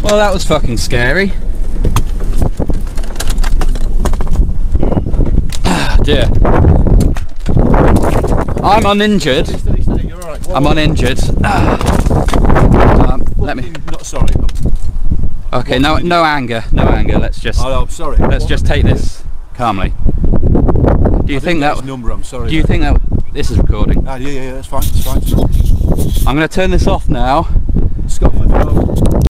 Well, that was fucking scary. Ah, dear. I'm uninjured. I'm uninjured. Let me. Not sorry. Okay, no anger, no anger. Let's just. Oh, I'm sorry. Let's just take this calmly. Do you think that? Number. I'm sorry. Do you think that this is recording? Yeah, that's fine. That's fine. I'm going to turn this off now. Scotland.